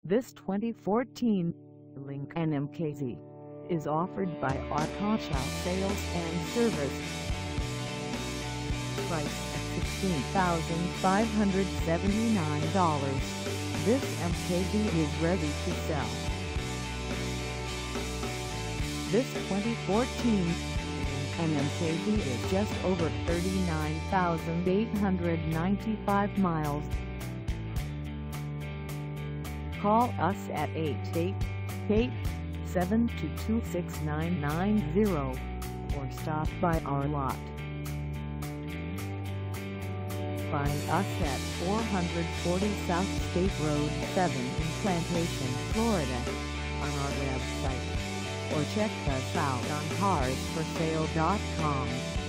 This 2014 Lincoln MKZ is offered by Autoshow Sales and Service. Price at $16,579. This MKZ is ready to sell. This 2014 MKZ is just over 39,895 miles. Call us at 888-722-6990 or stop by our lot. Find us at 440 South State Road 7 in Plantation, Florida on our website, or check us out on carsforsale.com.